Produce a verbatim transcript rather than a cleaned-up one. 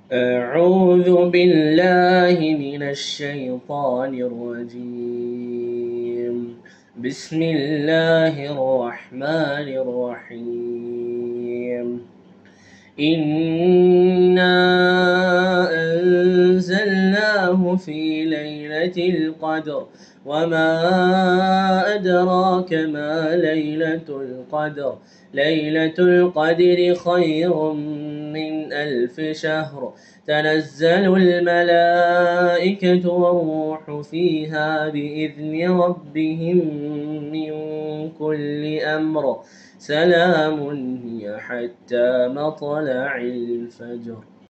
أعوذ بالله من الشيطان الرجيم. بسم الله الرحمن الرحيم. إنا أنزلناه في ليلة القدر وما أدراك ما ليلة القدر ليلة القدر خير من ألف شهر. تنزل الملائكة والروح فيها بإذن ربهم من كل أمر. سلام هي حتى مطلع الفجر.